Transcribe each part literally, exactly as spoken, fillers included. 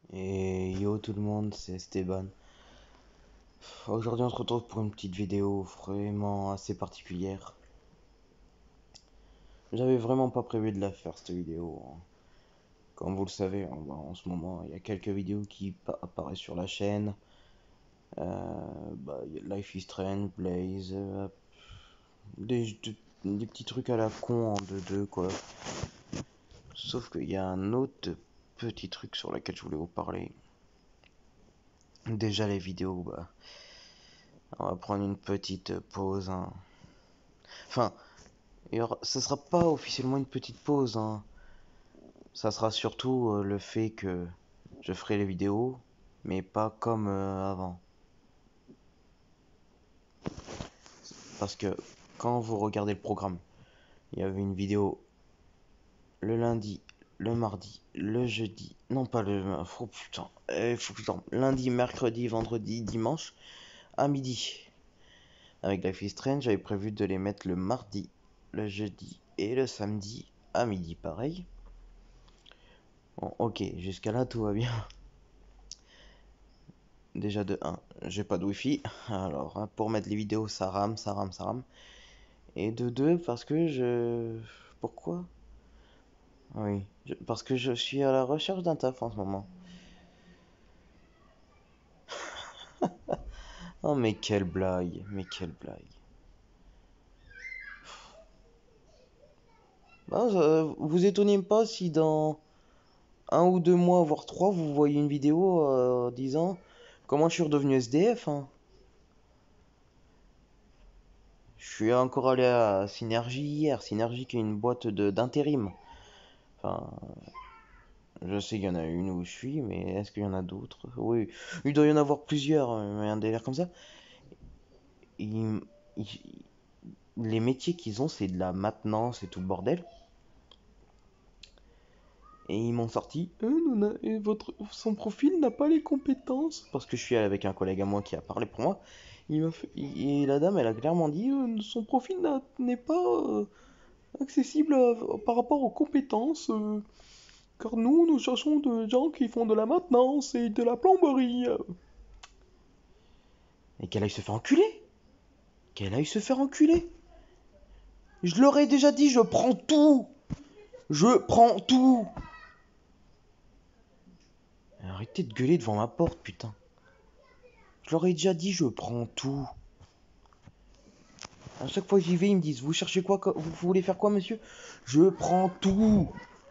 Et yo tout le monde, c'est Esteban. Aujourd'hui on se retrouve pour une petite vidéo vraiment assez particulière. J'avais vraiment pas prévu de la faire cette vidéo, hein. Comme vous le savez, en, en ce moment il y a quelques vidéos qui apparaissent sur la chaîne. Euh, bah, y a Life is Strange, Blaze, euh, des, des, des petits trucs à la con en deux deux quoi. Sauf qu'il y a un autre petit truc sur lequel je voulais vous parler. Déjà les vidéos, bah, on va prendre une petite pause, hein. Enfin, il y aura- ça sera pas officiellement une petite pause, hein. Ça sera surtout euh, le fait que je ferai les vidéos, mais pas comme euh, avant. Parce que quand vous regardez le programme, il y avait une vidéo le lundi, le mardi, le jeudi. Non, pas le. Oh putain. Eh, faut que je dorme. Lundi, mercredi, vendredi, dimanche, à midi. Avec Life is Strange, j'avais prévu de les mettre le mardi, le jeudi et le samedi à midi, pareil. Bon, ok, jusqu'à là tout va bien. Déjà de un, j'ai pas de wifi, alors hein, pour mettre les vidéos ça rame, ça rame, ça rame. Et de deux, parce que je... Pourquoi? Oui, je- parce que je suis à la recherche d'un taf en ce moment. Oh mais quelle blague, mais quelle blague. Ah, ça- vous étonnez pas si dans un ou deux mois, voire trois, vous voyez une vidéo euh, disant comment je suis redevenu S D F, hein. Je suis encore allé à Synergie hier, Synergie qui est une boîte de d'intérim. Enfin, je sais qu'il y en a une où je suis, mais est-ce qu'il y en a d'autres? Oui, il doit y en avoir plusieurs, euh, un délire comme ça. Ils- ils- les métiers qu'ils ont, c'est de la maintenance et tout le bordel. Et ils m'ont sorti, Euh, nous n'a- et votre, son profil n'a pas les compétences. Parce que je suis avec un collègue à moi qui a parlé pour moi. Il m'a fait- et la dame, elle a clairement dit, Euh, son profil n'a- n'est pas euh, accessible à- par rapport aux compétences. euh, car nous, nous cherchons des gens qui font de la maintenance et de la plomberie. Et qu'elle aille se faire enculer. Qu'elle aille se faire enculer. Je leur ai déjà dit, je prends tout. Je prends tout. Arrêtez de gueuler devant ma porte, putain. Je leur ai déjà dit, je prends tout. À chaque fois que j'y vais, ils me disent, vous cherchez quoi? Vous voulez faire quoi, monsieur? Je prends tout.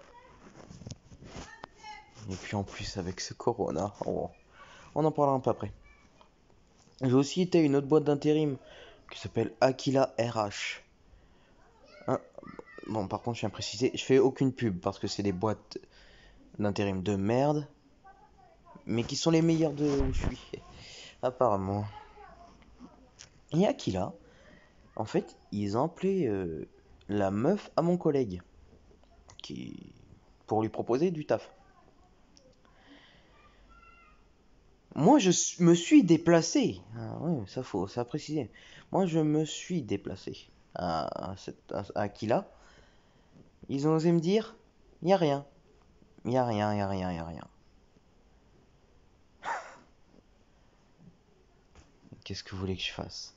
Et puis en plus, avec ce corona, oh, on en parlera un peu après. J'ai aussi été à une autre boîte d'intérim qui s'appelle Aquila R H. Hein, bon, par contre, je tiens à préciser, je fais aucune pub parce que c'est des boîtes d'intérim de merde, mais qui sont les meilleures de où je suis, apparemment. Et Aquila, en fait, ils ont appelé euh, la meuf à mon collègue qui pour lui proposer du taf. Moi, je me suis déplacé. Ah, ouais, ça faut, ça préciser. Moi, je me suis déplacé à, à, cette, à, à Aquila. Ils ont osé me dire, y a rien, y a rien, y a rien, y a rien. Qu'est-ce que vous voulez que je fasse?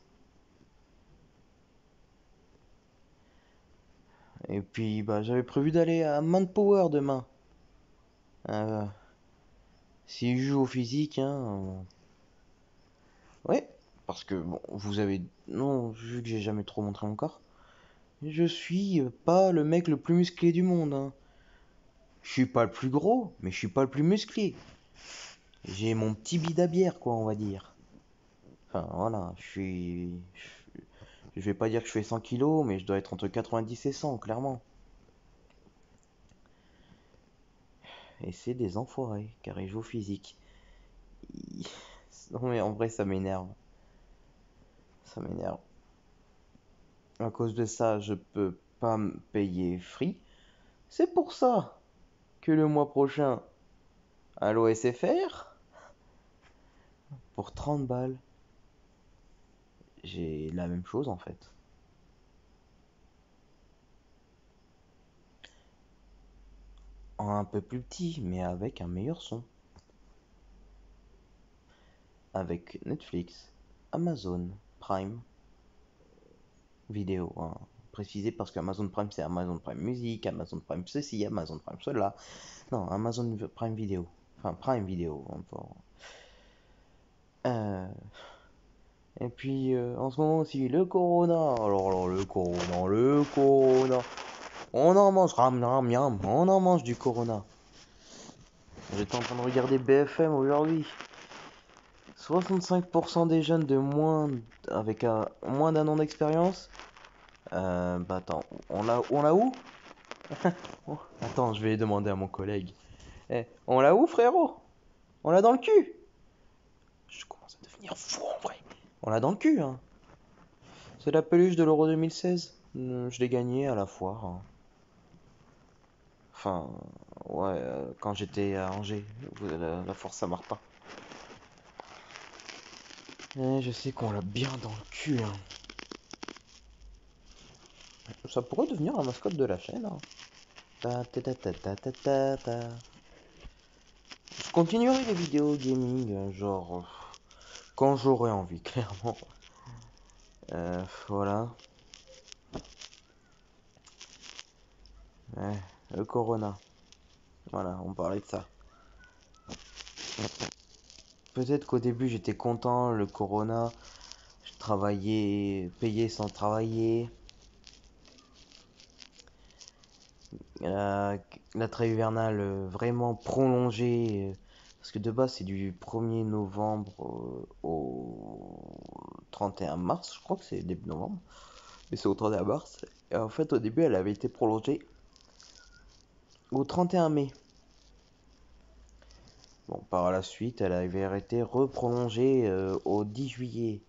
Et puis, bah, j'avais prévu d'aller à Manpower demain. Euh, S'ils jouent au physique, hein. euh, Ouais, parce que bon, vous avez, non, vu que j'ai jamais trop montré mon corps, je suis euh, pas le mec le plus musclé du monde, hein. Je suis pas le plus gros, mais je suis pas le plus musclé. J'ai mon petit bidabière, quoi, on va dire. Enfin, voilà, je suis. Je vais pas dire que je fais cent kilos, mais je dois être entre quatre-vingt-dix et cent, clairement. Et c'est des enfoirés, car ils jouent au physique. Ils- Non, mais en vrai, ça m'énerve. Ça m'énerve. À cause de ça, je peux pas me payer free. C'est pour ça que le mois prochain, à l'O S F R, pour trente balles, j'ai la même chose en fait. En un peu plus petit, mais avec un meilleur son. avec Netflix, Amazon Prime Vidéo, hein. Précisé parce qu'Amazon Prime c'est Amazon Prime Musique, Amazon Prime ceci, Amazon Prime cela. Non, Amazon Prime Vidéo. Enfin, Prime Vidéo. Encore. Euh... Et puis, euh, en ce moment aussi, le Corona. Alors, alors, le Corona, le Corona. On en mange, ram, ram, yam. On en mange du Corona. J'étais en train de regarder B F M aujourd'hui. soixante-cinq pour cent des jeunes de moins, avec un, moins d'un an d'expérience. Euh, bah attends, on l'a, on l'a où? Oh, attends, je vais demander à mon collègue. Eh, on l'a où, frérot? On l'a dans le cul? Je commence à devenir fou en vrai. On l'a dans le cul, hein. C'est la peluche de l'Euro deux mille seize. Euh, Je l'ai gagnée à la foire, hein. Enfin, ouais, euh, quand j'étais à Angers, la, la Force Saint-Martin. Eh, je sais qu'on l'a bien dans le cul, hein. Ça pourrait devenir la mascotte de la chaîne, hein. Ta ta ta ta ta ta ta ta. Je continuerai les vidéos gaming, euh, genre, euh, quand j'aurai envie, clairement. Euh, voilà. Ouais, le Corona. Voilà, on parlait de ça. Peut-être qu'au début j'étais content, le Corona, je travaillais, payé sans travailler. La, la trêve hivernale euh, vraiment prolongée, euh, parce que de base c'est du premier novembre euh, au trente et un mars, je crois que c'est début novembre, mais c'est au trente et un mars. Et en fait au début elle avait été prolongée au trente et un mai. Bon, par la suite elle avait été reprolongée euh, au dix juillet.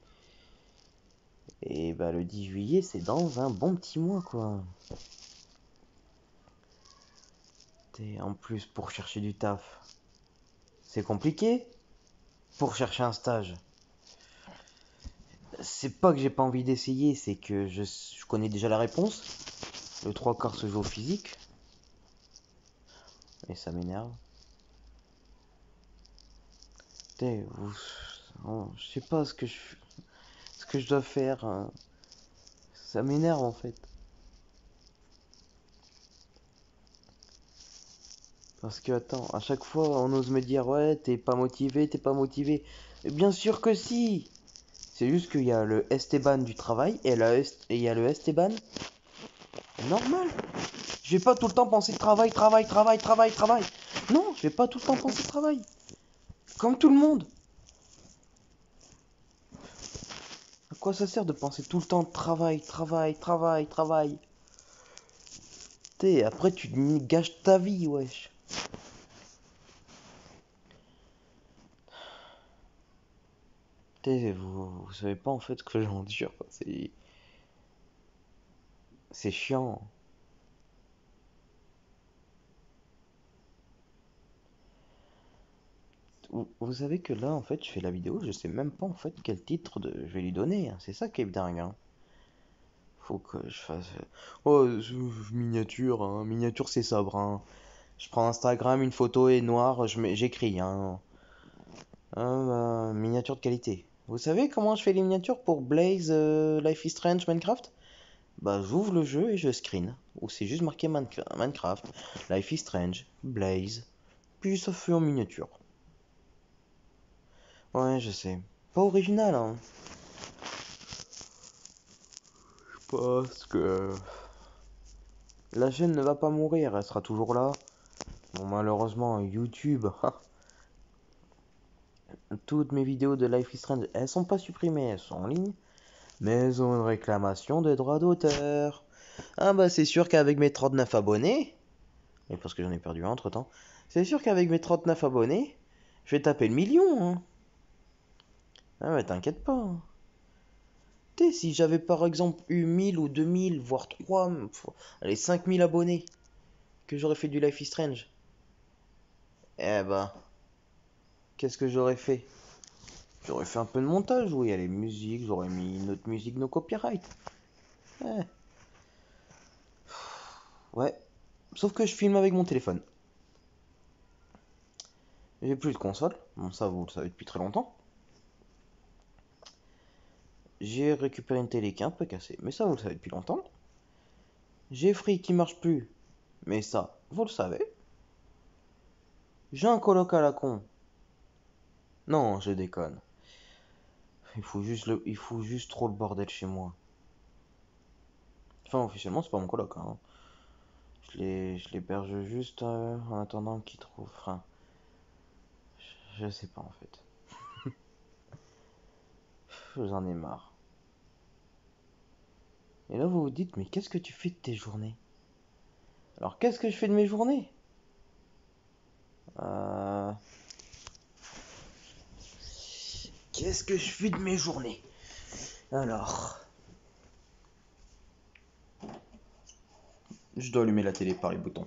Et bah le dix juillet c'est dans un bon petit mois quoi. Et en plus pour chercher du taf, c'est compliqué. Pour chercher un stage, c'est pas que j'ai pas envie d'essayer, c'est que je, je connais déjà la réponse. Le trois quarts se joue au physique. Et ça m'énerve. Putain, vous... oh, je sais pas ce que je, ce que je dois faire, hein. Ça m'énerve en fait. Parce que, attends, à chaque fois, on ose me dire, ouais, t'es pas motivé, t'es pas motivé. Mais bien sûr que si! C'est juste qu'il y a le Esteban du travail et il y a le Esteban normal. Je vais pas tout le temps penser travail, travail, travail, travail, travail. Non, je vais pas tout le temps penser travail. Comme tout le monde. À quoi ça sert de penser tout le temps travail, travail, travail, travail? T'es, après tu gâches ta vie, wesh. T'es, vous, vous savez pas en fait ce que j'endure. C'est, c'est chiant. Vous, vous savez que là, en fait, je fais la vidéo, je sais même pas en fait quel titre de, je vais lui donner, hein. C'est ça qui est dingue, hein. Faut que je fasse. Oh, miniature, hein. Miniature, c'est sobre, hein. Je prends Instagram, une photo est noire, je mets- j'écris, hein. Ah, bah, miniature de qualité. Vous savez comment je fais les miniatures pour Blaze, euh, Life is Strange, Minecraft? Bah, j'ouvre le jeu et je screen. Ou c'est juste marqué Minecraft, Life is Strange, Blaze. Puis ça fait en miniature. Ouais, je sais. Pas original, hein. Parce que la chaîne ne va pas mourir, elle sera toujours là. Bon, malheureusement, YouTube, toutes mes vidéos de Life is Strange, elles sont pas supprimées, elles sont en ligne. Mais elles ont une réclamation de droit d'auteur. Ah bah c'est sûr qu'avec mes trente-neuf abonnés, et parce que j'en ai perdu un entre temps, c'est sûr qu'avec mes trente-neuf abonnés, je vais taper le million, hein. Ah mais t'inquiète pas, hein. Tu sais, si j'avais par exemple eu mille ou deux mille, voire trois, allez, cinq mille abonnés, que j'aurais fait du Life is Strange, eh bah, qu'est-ce que j'aurais fait? J'aurais fait un peu de montage, oui, il y a les musiques, j'aurais mis une autre musique no copyright. Ouais, ouais. Sauf que je filme avec mon téléphone. J'ai plus de console, bon ça vous le savez depuis très longtemps. j'ai récupéré une télé qui est un peu cassée, mais ça vous le savez depuis longtemps. J'ai Free qui marche plus, mais ça, vous le savez. J'ai un coloc à la con. Non, je déconne. Il faut juste le, il faut juste trop le bordel chez moi. Enfin, officiellement, c'est pas mon coloc, hein. Je l'ai, je l'héberge juste euh, en attendant qu'il trouve. Enfin, je, je sais pas en fait. J'en ai marre. Et là, vous vous dites, mais qu'est-ce que tu fais de tes journées? Alors, qu'est-ce que je fais de mes journées? Euh... Qu'est-ce que je fais de mes journées? Alors, je dois allumer la télé par les boutons.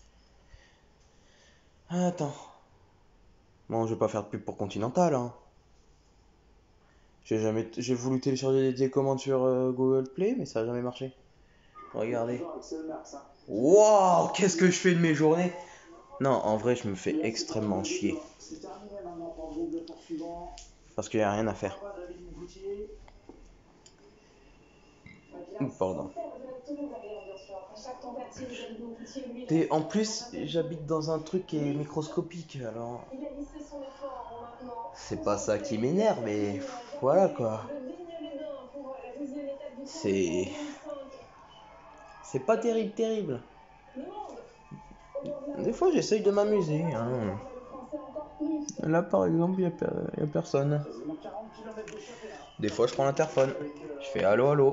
Attends. Bon, je vais pas faire de pub pour Continental, hein. J'ai jamais, j'ai voulu télécharger des télécommandes sur euh, Google Play, mais ça a jamais marché. Regardez. Waouh, qu'est-ce que je fais de mes journées? Non, en vrai, je me fais extrêmement chier. Parce qu'il n'y a rien à faire. Pardon. Et en plus, j'habite dans un truc qui est microscopique, alors... C'est pas ça qui m'énerve, mais voilà quoi. C'est... C'est pas terrible, terrible. Des fois, j'essaye de m'amuser, hein. Là, par exemple, il y a, per... y a personne. Des fois, je prends l'interphone. Je fais allô, allô.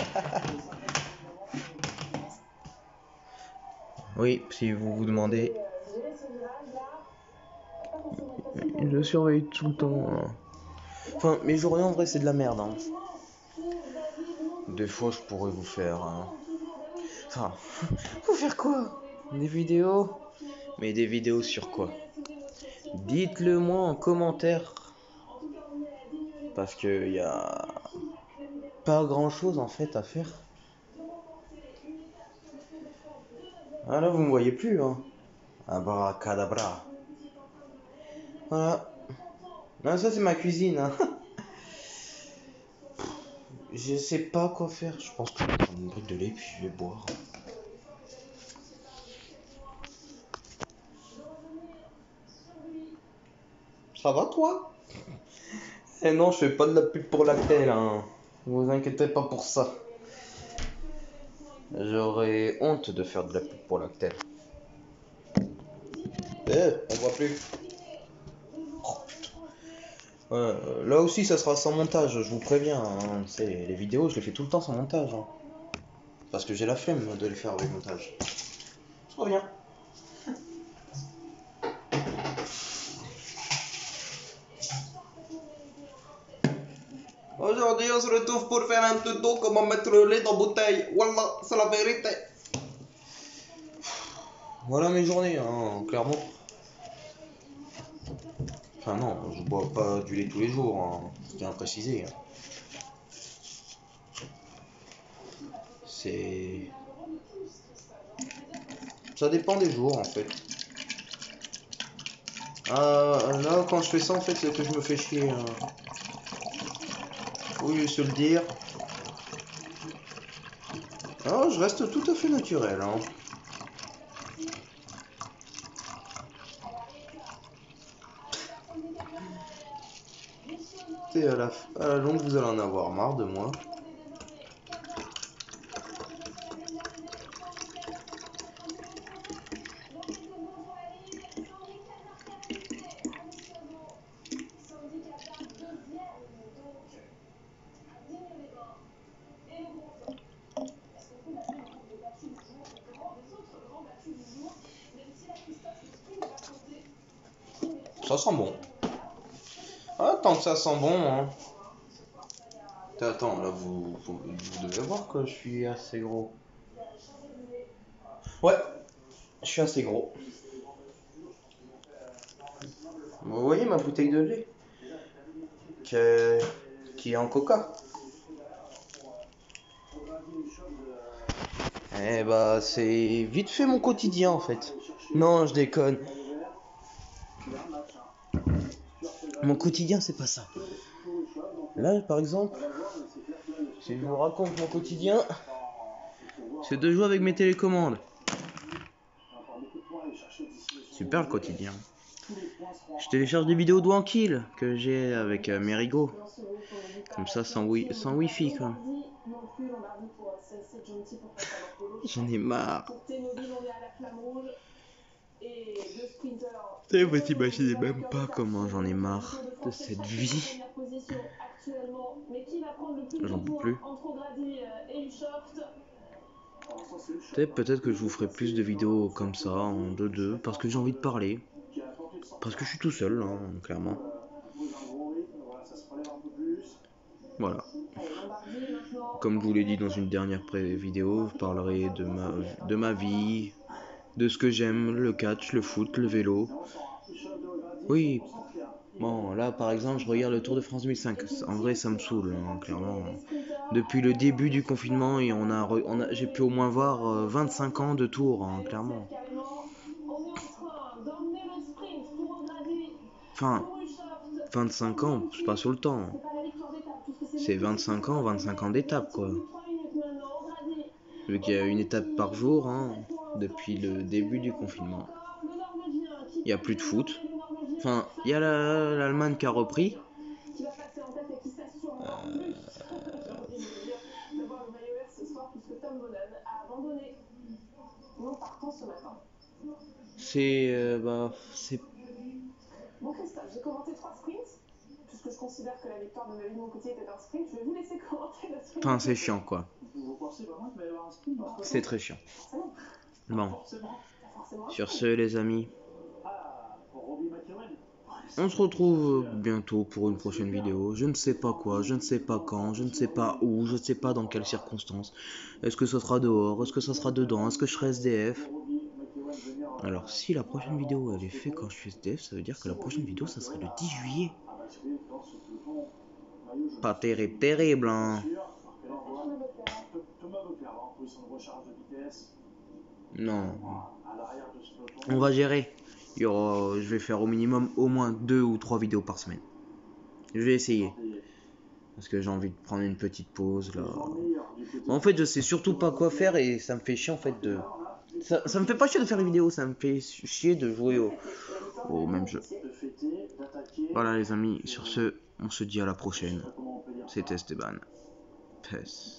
Oui, si vous vous demandez. Je surveille tout le temps. Enfin, mes journées en vrai, c'est de la merde, hein. Des fois, je pourrais vous faire. Hein... Enfin, vous faire quoi? Des vidéos? Mais des vidéos sur quoi? Dites-le moi en commentaire. Parce que y a pas grand chose en fait à faire. Ah là, vous me voyez plus, hein. Abracadabra. Voilà. Ah, ça, c'est ma cuisine, hein. Je sais pas quoi faire. Je pense que je vais prendre une brique de lait puis je vais boire. Ça va toi? Eh non, je fais pas de la pub pour Lactel, hein. Vous inquiétez pas pour ça. J'aurais honte de faire de la pub pour Lactel. Eh, on voit plus. Oh, putain. Ouais, euh, là aussi, ça sera sans montage, je vous préviens. Hein. Les vidéos, je les fais tout le temps sans montage. Hein. Parce que j'ai la flemme de les faire avec montage. Je reviens. Aujourd'hui, on se retrouve pour faire un tuto comment mettre le lait dans bouteille. Voilà, c'est la vérité. Voilà mes journées, hein, clairement. Enfin non, je bois pas du lait tous les jours, hein, je tiens à préciser. Hein. C'est... Ça dépend des jours en fait. Euh, là, quand je fais ça, en fait, c'est que je me fais chier. Hein. Oui, se le dire. Alors, je reste tout à fait naturel. Hein. Et à la, à la longue, vous allez en avoir marre de moi. Ça sent bon. Ah, tant que ça sent bon, hein. Attends, là, vous, vous, vous devez voir que je suis assez gros. Ouais, je suis assez gros. Vous voyez ma bouteille de lait qui est, qui est en coca. Eh bah, c'est vite fait mon quotidien, en fait. Non, je déconne. Mon quotidien, c'est pas ça. Là, par exemple, Si je vous raconte mon quotidien, c'est de jouer avec mes télécommandes. Super le quotidien. Je télécharge des vidéos tranquilles que j'ai avec euh, Merigo. Comme ça, sans, wi sans wifi quoi. J'en ai marre. Et vous imaginez même pas comment j'en ai marre de cette vie. J'en peux plus. Peut-être que je vous ferai plus de vidéos comme ça, en deux deux, parce que j'ai envie de parler. Parce que je suis tout seul, hein, clairement. Voilà. Comme je vous l'ai dit dans une dernière vidéo, je parlerai de ma, de ma vie, de ce que j'aime, le catch, le foot, le vélo. Oui. Bon, là par exemple, je regarde le Tour de France deux mille cinq. En vrai, ça me saoule, hein, clairement. Depuis le début du confinement, et on a, on a, j'ai pu au moins voir euh, vingt-cinq ans de Tour, hein, clairement. Enfin, vingt-cinq ans, c'est pas sur le temps. C'est vingt-cinq ans, vingt-cinq ans d'étape, quoi. Vu qu'il y a une étape par jour, hein, depuis le début du confinement. Il n'y a plus de foot. Enfin, il y a l'Allemagne qui a repris. Euh... C'est... Euh, bah... C'est... Bon Christophe, j'ai commenté trois sprints, puisque je considère que la victoire de ma vie de mon côté était un sprint, je vais vous laisser commenter le sprint. Enfin, c'est chiant, quoi. C'est très chiant. Bon. Sur ce, les amis, on se retrouve bientôt pour une prochaine vidéo. Je ne sais pas quoi, je ne sais pas quand, je ne sais pas où, je ne sais pas dans quelles circonstances. Est-ce que ça sera dehors, est-ce que ça sera dedans, est-ce que je serai S D F? Alors si la prochaine vidéo elle est faite quand je suis S D F, ça veut dire que la prochaine vidéo ça serait le dix juillet. Pas terrible, terrible hein. Non. On va gérer. Il y aura, je vais faire au minimum au moins deux ou trois vidéos par semaine. Je vais essayer. Parce que j'ai envie de prendre une petite pause là. En fait je sais surtout pas quoi faire et ça me fait chier en fait de... Ça, ça me fait pas chier de faire des vidéos, ça me fait chier de jouer au, au même jeu. Voilà les amis, sur ce, on se dit à la prochaine. C'était Esteban. Peace.